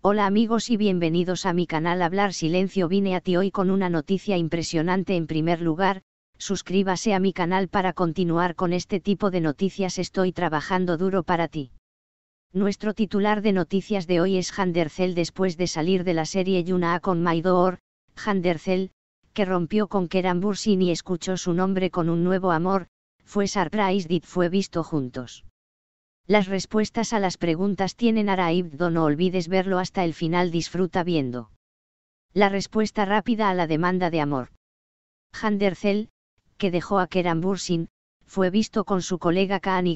Hola amigos y bienvenidos a mi canal Hablar Silencio. Vine a ti hoy con una noticia impresionante. En primer lugar, suscríbase a mi canal para continuar con este tipo de noticias. Estoy trabajando duro para ti. Nuestro titular de noticias de hoy es Jandercel. Después de salir de la serie Yuna con My Door, Jandercel, que rompió con Keran Bürsin y escuchó su nombre con un nuevo amor, fue surprised y fue visto juntos. Las respuestas a las preguntas tienen arrived. No olvides verlo hasta el final. Disfruta viendo. La respuesta rápida a la demanda de amor. Jandercel, que dejó a Keran Bürsin, fue visto con su colega Kaan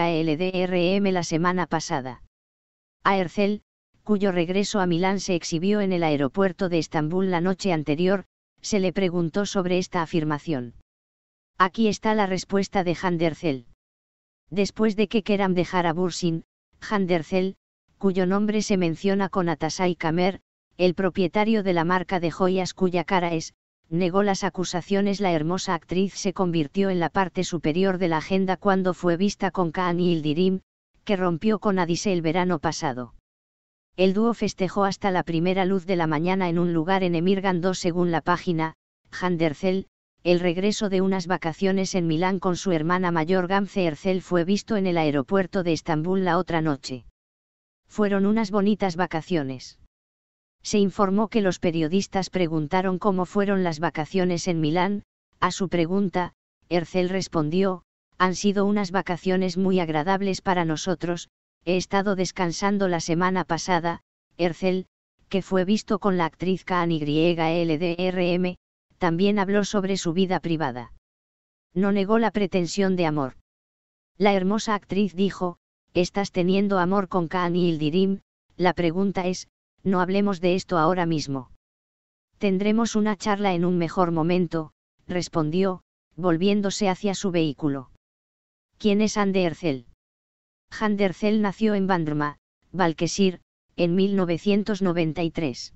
Yldrm la semana pasada. Aercel, cuyo regreso a Milán se exhibió en el aeropuerto de Estambul la noche anterior, se le preguntó sobre esta afirmación. Aquí está la respuesta de Jandercel. Después de que Keran dejara Bürsin, Jandercel, cuyo nombre se menciona con Atasay Kamer, el propietario de la marca de joyas cuya cara es, negó las acusaciones. La hermosa actriz se convirtió en la parte superior de la agenda cuando fue vista con Kaan Yildirim, que rompió con Adise el verano pasado. El dúo festejó hasta la primera luz de la mañana en un lugar en Emirgan 2 según la página, Jandercel. El regreso de unas vacaciones en Milán con su hermana mayor Gamze Ercel fue visto en el aeropuerto de Estambul la otra noche. Fueron unas bonitas vacaciones. Se informó que los periodistas preguntaron cómo fueron las vacaciones en Milán. A su pregunta, Ercel respondió: han sido unas vacaciones muy agradables para nosotros, he estado descansando la semana pasada. Ercel, que fue visto con la actriz Kaan Yldrm, también habló sobre su vida privada. No negó la pretensión de amor. La hermosa actriz dijo: ¿estás teniendo amor con Kaan Yildirim? La pregunta es: no hablemos de esto ahora mismo. Tendremos una charla en un mejor momento, respondió, volviéndose hacia su vehículo. ¿Quién es Hande Ercel? Jandercel nació en Bandırma, Balıkesir, en 1993.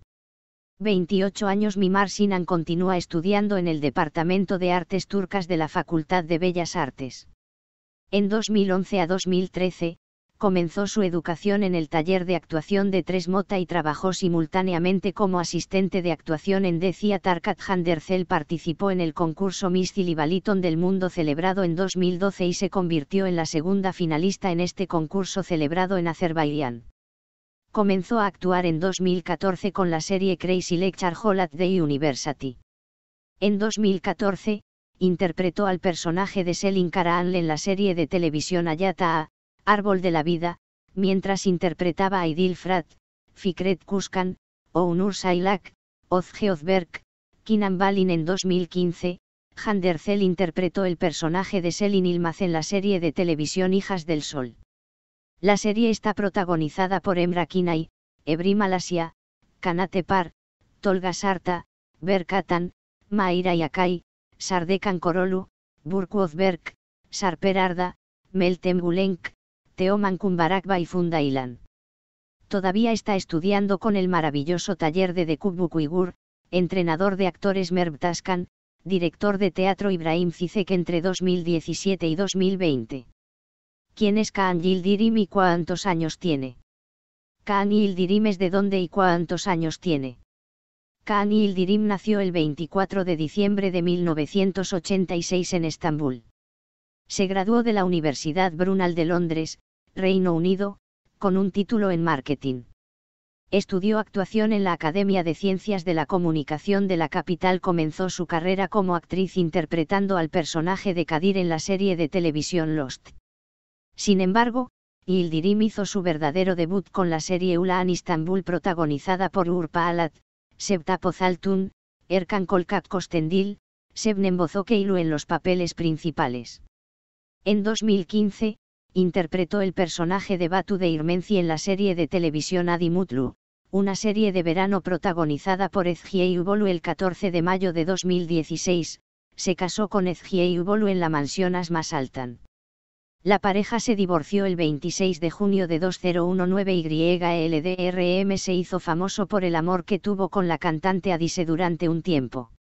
28 años. Mimar Sinan continúa estudiando en el Departamento de Artes Turcas de la Facultad de Bellas Artes. En 2011 a 2013, comenzó su educación en el taller de actuación de Tres Mota y trabajó simultáneamente como asistente de actuación en Decia Tarkat. Jandercel participó en el concurso Miss Cilibaliton del mundo celebrado en 2012 y se convirtió en la segunda finalista en este concurso celebrado en Azerbaiyán. Comenzó a actuar en 2014 con la serie Crazy Lecture Hall at the University. En 2014, interpretó al personaje de Selin Karahanlı en la serie de televisión Hayata A, Árbol de la Vida, mientras interpretaba a Idil Fırat, Fikret Kuşkan, Onur Saylak, Ozge Özberk, Kinan Balin. En 2015, Jandercel interpretó el personaje de Selin Yılmaz en la serie de televisión Hijas del Sol. La serie está protagonizada por Emre Kinay, Ebru Malasya, Kanat Epar, Tolga Sarta, Berk Atan, Mahira Yakay, Sardekan Korolu, Burcu Özberk, Sarper Arda, Meltem Gulenk, Teoman Kumbarakba y Funda Ilan. Todavía está estudiando con el maravilloso taller de Dekubuk Uygur, entrenador de actores Merve Taskan, director de teatro Ibrahim Cizek entre 2017 y 2020. ¿Quién es Kaan Yildirim y cuántos años tiene? Kaan Yildirim es de dónde y cuántos años tiene. Kaan Yildirim nació el 24 de diciembre de 1986 en Estambul. Se graduó de la Universidad Brunel de Londres, Reino Unido, con un título en marketing. Estudió actuación en la Academia de Ciencias de la Comunicación de la capital. Comenzó su carrera como actriz interpretando al personaje de Kadir en la serie de televisión Lost. Sin embargo, Yildirim hizo su verdadero debut con la serie Ulan Istanbul protagonizada por Uğur Palat, Sevtap Özaltun, Erkan Kolkat Kostendil, Şebnem Bozokeylu en los papeles principales. En 2015, interpretó el personaje de Batu Değirmenci en la serie de televisión Adi Mutlu, una serie de verano protagonizada por Ezgi Eubolu. El 14 de mayo de 2016, se casó con Ezgi Eubolu en la mansión Asma Sultan. La pareja se divorció el 26 de junio de 2019 y Yldrm se hizo famoso por el amor que tuvo con la cantante Adise durante un tiempo.